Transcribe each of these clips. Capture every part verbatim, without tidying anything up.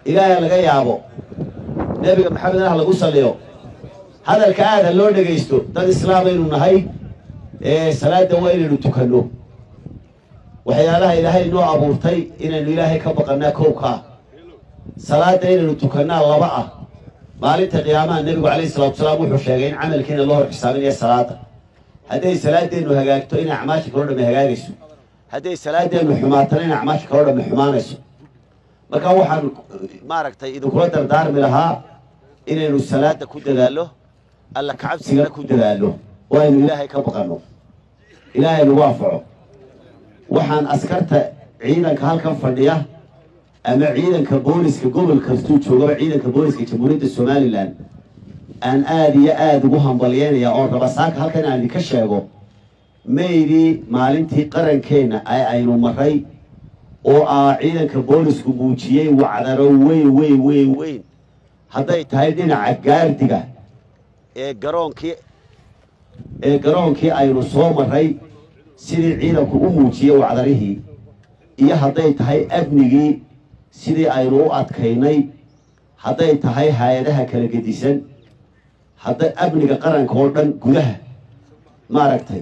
إلهي لغا يابو نبي محمد الله لغو صليو هذا الكعاد اللون لغيستو داد إسلامي نهي إيه صلاة وين نتكلو وحيالها إلهي نوع أبورتي إن الإلهي كبقنا كوكا صلاة وين نتكلنا الله بقى مالي قيامة النبي عليه الصلاة والسلام وحشاقين عمل كين الله حسابين يا صلاة هذه صلاة دين وهجاكتو إن أعماشك ورد مهجاجسو هذه صلاة دين وحماتين أعماشك ورد محمانسو ما كان واحد ما ركتي إذا كنت دار منها إن الصلاة كود له الله كعب سجنا كود له وإن إلهي كبقنه إلهي الوافع وحن أسكرت عينا كهال كم فردية أما عينا كبوليس كقبل كستوت شو قبل عينا كبوليس كجمهورية الصومالي الآن أن آدي يا آد وهم بليان يا أرض بس هاك هل كان عندي كشجو ميري معلنتي قرن كينا أي أي مري أو عينا كبوليس كبوتشيه وعذروا وين وين وين وين هذا يتهيدين عجار تجا إيه جرون كي إيه جرون كي أي رسوم مري سيري عينا كبوتشيه وعذره إيه هذا يتهي أبني سيري أي روعة كيني هذا يتهي هايدها كالجديسن هذا أبني قرن كوردن جله ما ركتي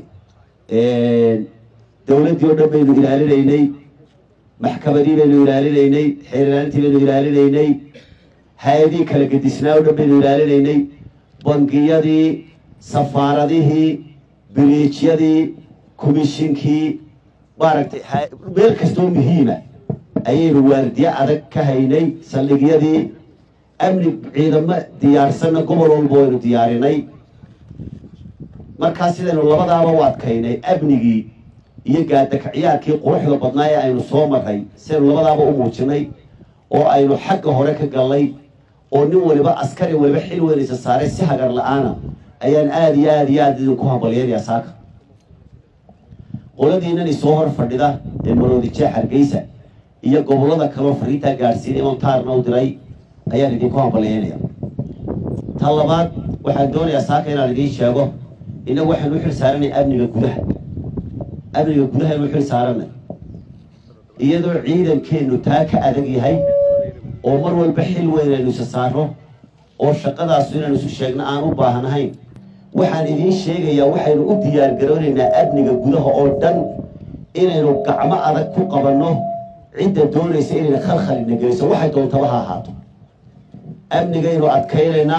دولة يوردن بينو إلى ليني محكمة دي بينو إلى ليني حيرانتي بينو إلى ليني هذه كلا قد سناود بينو إلى ليني بنقية دي سفارة دي بريتشيا دي كوميشنكي باركتي بيركستون بهينا أي الواردية أدك كهيني سلقية دي أمني عندما ديار سنة قبل البوير دياريني مركز سيدنا الله بدأ مواد كيني أبني يجادك عيالك قروح لبضنايا أي نصومر هاي سيدنا الله بدأ بأموتني أو أي حق هورك قالي أو نو اللي بقى عسكري واللي بحلو اللي صاري سحجر لأنا أيان آدي آدي آدي نكوها بليان يا ساك قولدي إنني صهر فردة المرودي تشحر جيسة هي قبل هذا كلام فريتا جارسيني منطار نودري أيان اللي نكوها بليان يا طلبات واحد دول يا ساك هنا اللي يشابه إنه واحد وحر سارني أبني الجده أبني الجده الوحر سارنا يدو عيدا كأنه تاك أدقي هاي ومر والبحيل وين نسساره أو شقة عصينا نسوشجنا أنا وباهنا هاي واحد يدين شيء يا واحد وديار قرر إن أبني الجده أردن إنه ركع ما أدق قبلنا عند دول يسير خلخل النجس واحد دون تبها هاتو أبني جايرو أتكيرنا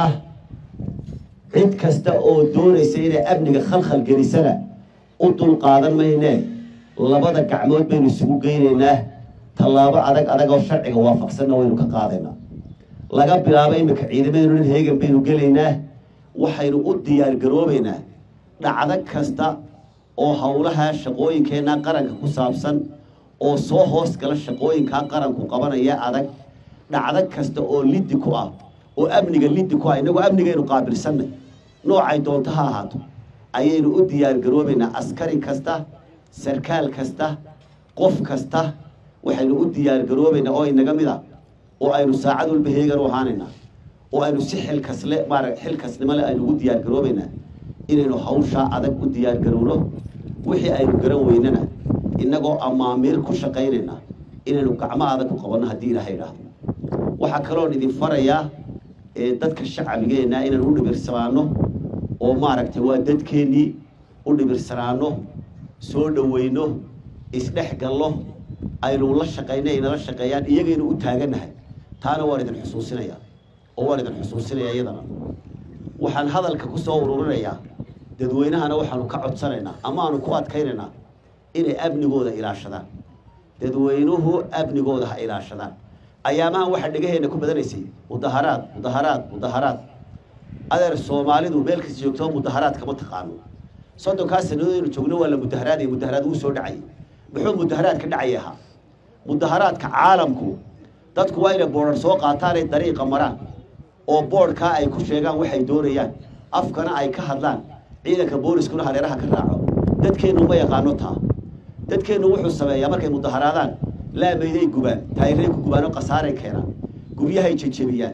عند كستا أو دور يسير أبني خلخل جريسنا أطول قادر ما ينام لبدا كعمود بين السوق جينا طلابة أدق أدق الشرع وافق سنة وينو كقاضينا لقى بلابين مكعيد بينو الهيجن بينو جلينا وحيرو أديار جروبنا دعدك كستا أو حولها شقوين كنا قرن كوسابسن أو صوهوس كلا شقوين كقرن كقبنا يا أدق دعدك كستا أو ليد كوا أو أبني ليد كوا إنه أبني جينو قابل سنة نوعي دونتها هاتو أيينو أديار جروبنا عسكري كستا سركال كستا قف كستا وحينو أديار جروبنا أو إننا جميلة أو أينو ساعدوا البهيجر وهاننا أو أينو سحل كسلة مار حل كسلة ملا أينو أديار جروبنا إننا حوشا عدك أديار جرونه وحي أينو جرويننا إننا أمامير كشقيننا إننا كعما عدك قبلنا هدينا هيدا وحكرون إذا فريا dadka shacabigeenna inaan u dhibirsanaano oo maaragtay waa dadkeenii u dhibirsanaano soo dhaweyno isdhex gallo aynu la shaqeynay inala shaqeeyaan iyagaynu u taaganahay taana waan idin xusuusinayaa oo waan idin xusuusinayaa iyadana waxaan hadalka ku soo ururinayaa dadweynahana waxaanu ka codsanaynaa ama aanu ku adkaynaynaa inay amnigooda ilaashadaan dadweynuhu amnigooda ha ilaashadaan أيامها واحد لقيه إنكم بدرسي مدهارات مدهارات مدهارات هذا الصومالي ذو بيلك يجتون مدهارات كم تقانون صدق كاس إنه يجونوا ولا مدهارات مدهارات وسود عي بحب مدهارات كنعيها مدهارات كعالمكم تذكر وين بورد سوق عطاري طريقة مرة أو بورد كاي كل شيء كان واحد دوريان أفكار أي كهذلان عيدك بورس كلها اللي راح كراعه تذكر إنه ما يقانوتها تذكر إنه وحول السماء مركز مدهارات لا بيدي جبان تايرين جبانو قصاري كنا جبيه هاي تشبيان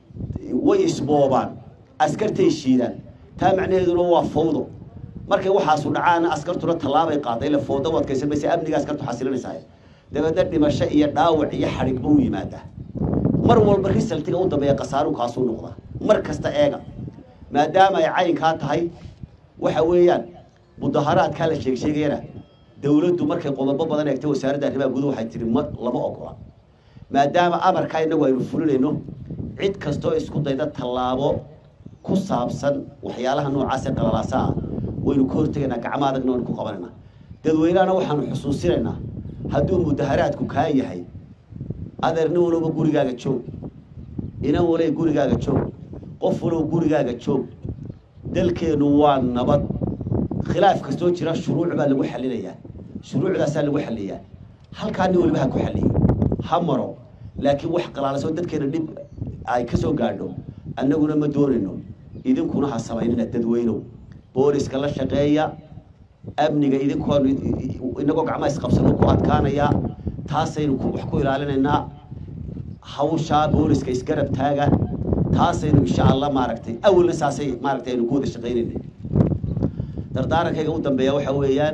ويسبوبان أسكرت الشيلان تام معناه إنه هو فوضى مركب وحاسون عانا أسكرت له طلابة قاطع إلى فوضى وتكسر بس أبني أسكرت حاسلين ساي ده بدرني مشي يداوع يحرق بوي ماده mar walba risaltiga u dambeeya qasaaru kaasuu noqda mar kasta eega maadaama ay caynkaa tahay waxa weeyaan mudaharaadka la sheeg sheegayna dawladdu markay qodobo badan eegtay wasaaradda arrimaha gudaha waxay tiri lama ogola maadaama amarka inagu aynu fulinayno cid kastoo isku dayda tallaabo ku saabsan waxyaalaha noocaas ee qalalaasa ah waynu ka hortegaynaa gacmo adagna waynu ku qabanaynaa dadweynaana waxaanu xusuusinaynaa hadduu mudaharaadku kaa yahay adeerni walba gurigaaga joog inan walay gurigaaga joog qof walba gurigaaga joog dalkeenu waa nabad khilaaf kastoo jira shuruuc baa lagu xalinayaa shuruucdaasaa lagu xaliyaa halkaani waliba ha ku xaliyo ha maro laakiin wax qalaalasoo dadkeena dhib ay ka soo gaadho annaguna ma doonayno idinkuna ha samaynina dadweynow booliska la shaqeeya amniga idinkoon inagoo gacmaha isqabsano ku adkaanaya taasaynu wax ku ilaalinaynaa hawshaa booliska isgarab taaga taasaynu insha allah maaragtay awalna saasay maaragtay aynu ku wada shaqaynaynay dardaarankayga u dambeeya waxa weeyaan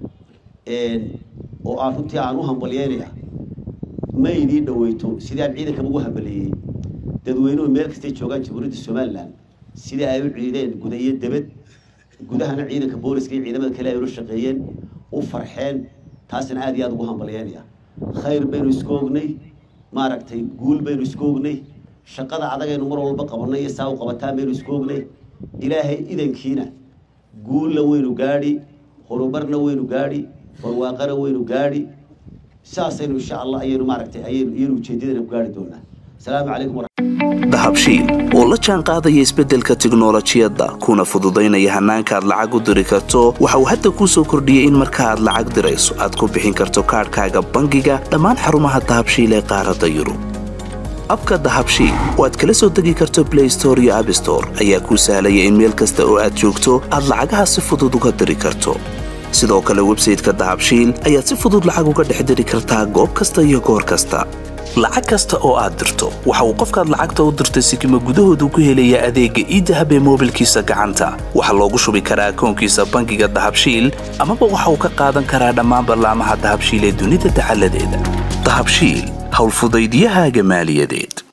oo aan runtii aan u hambalyeynaya ma idii dhaweyto sidii aan ciidanka ugu hambaliyey dadweynuhu meel kastay joogaan jamhuuriyadda somaliland sidii ay u ciideen guda iyo debed gudahana ciidanka booliska iyo ciidamada kale ay ula shaqeeyeen u farxeen taasina aad iyo aad ugu hambalyeynaya khayr baynu isku ognay maaragtay guul baynu isku ognay shaqada adagaynu mar walba qabanay iyo saa u qabataan baynu isku ognay ilaahay idankiina guulla waynu gaadhi horumarna waynu gaadhi barwaaqana waynu gaadhi saasaynu insha allah ayaynu maaragtay ayaynu ujeedadana ku gaadhi doonaa asalaamu calaykum dahabshiil oo la jaan qaadaya isbeddelka tiknolojiyadda kuna fududaynaya hannaanka aad lacag u diri karto waxa uu hadda kuu soo kordhiyey in marka aad lacag dirayso aad ku bixin karto kaadhkaaga bangiga dhammaan xarumaha dahabshiil ee qaaradda yurub abka dahabshiil oo aad kala soo degi karto play store iyo app store ayaa kuu sahlaya in meel kasta oo aad joogto aad lacagaha si fudud uga diri karto sidoo kale websayteka dahabshiil ayaad si fudud lacag uga dhex diri kartaa goob kasta iyo goor kasta lacag kasta oo aad dirto waxa uu qofkaad lacagta u dirtay sikima gudahoodu ku helaya adeegga iidahab ee moobilkiisa gacanta waxaa loogu shubi karaa akoonkiisa bangiga dahabshiil amaba waxa uu ka qaadan karaa dhammaan barnaamijyada dahabshiil ee dunida dacaladeeda dahabshiil howlfudaydiyahaaga maaliyadeed